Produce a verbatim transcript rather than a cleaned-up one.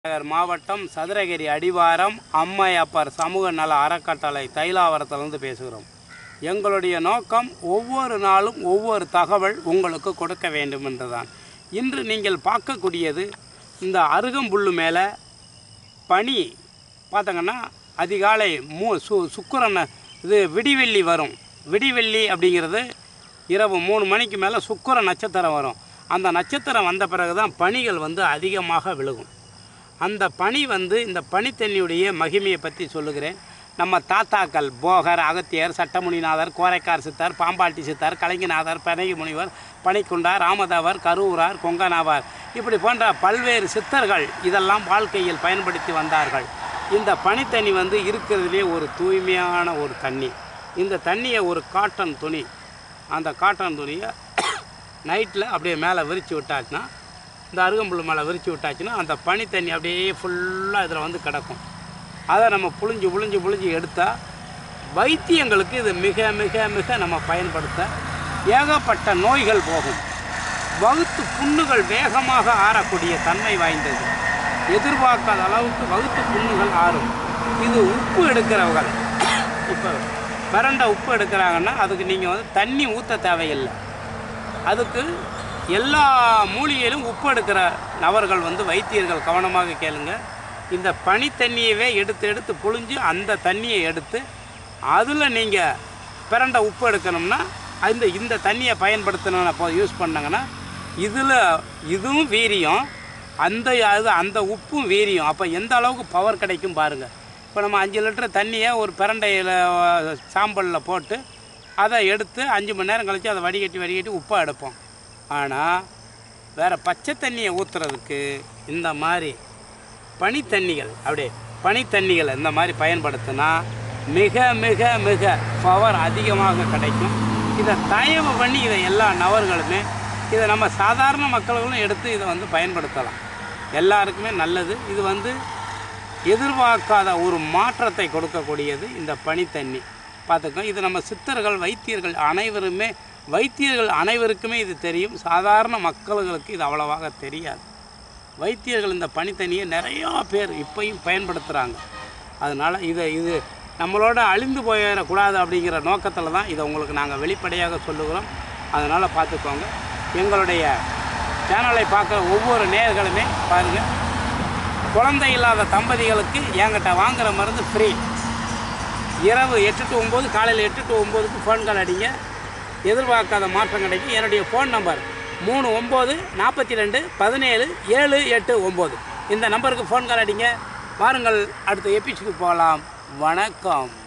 நகர் மாவட்டம் சதுரகிரி அடிவாரம் அம்மையப்பர் சமூக நல அறக்கட்டளை தைலாவரத்திலிருந்து பேசுகிறோம். எங்களுடைய நோக்கம் ஒவ்வொரு நாளும் ஒவ்வொரு தகவல் உங்களுக்கு கொடுக்க வேண்டும் என்றுதான். இன்று நீங்கள் பார்க்கக்கூடியது இந்த அருகம்புல்லு மேலே பனி பார்த்தங்கன்னா அதிகாலை மூ சு சுக்கிரனை இது விடிவெள்ளி வரும். விடிவெள்ளி அப்படிங்கிறது இரவு மூணு மணிக்கு மேலே சுக்கிர நட்சத்திரம் வரும். அந்த நட்சத்திரம் வந்த பிறகு தான் பனிகள் வந்து அதிகமாக விழுகும். அந்த பனி வந்து இந்த பனித்தண்ணியுடைய மகிமையை பற்றி சொல்லுகிறேன். நம்ம தாத்தாக்கள் போகர், அகத்தியர், சட்டமுனிநாதர், கோரைக்கார் சித்தர், பாம்பாட்டி சித்தர், கலைஞநாதர், பனகி முனிவர், பனிக்குண்டார், ராமதவர், கரூரார், கொங்கனாவார் இப்படி போன்ற பல்வேறு சித்தர்கள் இதெல்லாம் வாழ்க்கையில் பயன்படுத்தி வந்தார்கள். இந்த பனித்தண்ணி வந்து இருக்கிறதுலே ஒரு தூய்மையான ஒரு தண்ணி. இந்த தண்ணியை ஒரு காட்டன் துணி, அந்த காட்டன் துணியை நைட்டில் அப்படியே மேலே விரித்து விட்டாச்சுன்னா, இந்த அருகம்புல் மேலே விரித்து விட்டாச்சுன்னா அந்த பனி தண்ணி அப்படியே ஃபுல்லாக இதில் வந்து கிடக்கும். அதை நம்ம புழிஞ்சு புழிஞ்சு புழிஞ்சு எடுத்தால் வைத்தியங்களுக்கு இது மிக மிக மிக நம்ம பயன்படுத்த ஏகப்பட்ட நோய்கள் போகும். வகுத்து புண்ணுகள் வேகமாக ஆறக்கூடிய தன்மை வாய்ந்தது. எதிர்பார்க்காத அளவுக்கு வகுத்து புண்ணுகள் ஆறும். இது உப்பு எடுக்கிறவர்கள் இப்போ வறண்ட உப்பு எடுக்கிறாங்கன்னா அதுக்கு நீங்கள் வந்து தண்ணி ஊற்ற தேவையில்லை. அதுக்கு எல்லா மூலிகையிலும் உப்பு எடுக்கிற நபர்கள் வந்து வைத்தியர்கள் கவனமாக கேளுங்க. இந்த பனி தண்ணியவே எடுத்து எடுத்து புழிஞ்சு அந்த தண்ணியை எடுத்து அதில் நீங்கள் பிறண்ட உப்பு எடுக்கணும்னா அந்த இந்த தண்ணியை பயன்படுத்தணும்னு அப்போ யூஸ் பண்ணாங்கன்னா இதில் இதுவும் வீரியம், அந்த அது அந்த உப்பும் வீரியம். அப்போ எந்த அளவுக்கு பவர் கிடைக்கும் பாருங்கள். இப்போ நம்ம அஞ்சு லிட்டர் தண்ணியை ஒரு பிரண்டையில் சாம்பலில் போட்டு அதை எடுத்து அஞ்சு மணி நேரம் கழித்து அதை வடிகட்டி வடிகட்டி உப்பாக எடுப்போம். ஆனால் வேறு பச்சை தண்ணியை ஊற்றுறதுக்கு இந்த மாதிரி பனித்தண்ணிகள் அப்படியே பனித்தண்ணிகளை இந்த மாதிரி பயன்படுத்தினா மிக மிக மிக பவர் அதிகமாக கிடைக்கும். இதை தயவு பண்ணி இதை எல்லா நபர்களுமே இதை நம்ம சாதாரண மக்களும் எடுத்து இதை வந்து பயன்படுத்தலாம். எல்லாருக்குமே நல்லது. இது வந்து எதிர்பார்க்காத ஒரு மாற்றத்தை கொடுக்கக்கூடியது இந்த பனித்தண்ணி. பார்த்துக்கோ, இது நம்ம சித்தர்கள் வைத்தியர்கள் அனைவருமே வைத்தியர்கள் அனைவருக்குமே இது தெரியும். சாதாரண மக்களுக்கு இது அவ்வளவாக தெரியாது. வைத்தியர்கள் இந்த பனித்தண்ணியை நிறையா பேர் இப்பையும் பயன்படுத்துகிறாங்க. அதனால் இதை இது நம்மளோட அழிந்து போயிடக்கூடாது அப்படிங்கிற நோக்கத்தில் தான் இதை உங்களுக்கு நாங்கள் வெளிப்படையாக சொல்லுகிறோம். அதனால் பார்த்துக்கோங்க. எங்களுடைய சேனலை பார்க்குற ஒவ்வொரு நேயர்களுமே பாருங்கள், குழந்தை இல்லாத தம்பதிகளுக்கு என்கிட்ட வாங்குகிற மருந்து ஃப்ரீ. இரவு எட்டு டு ஒம்பது, காலையில் எட்டு டு ஒம்போதுக்கு ஃபோன் கால் அடிங்க. எதிர்பார்க்காத மாற்றம் கிடைக்கும். என்னுடைய ஃபோன் நம்பர் மூணு ஒம்பது நாற்பத்தி ரெண்டு பதினேழு ஏழு எட்டு ஒம்பது. இந்த நம்பருக்கு ஃபோன் கால் அடிங்க. வாருங்கள், அடுத்த எபிசோடுக்கு போகலாம். வணக்கம்.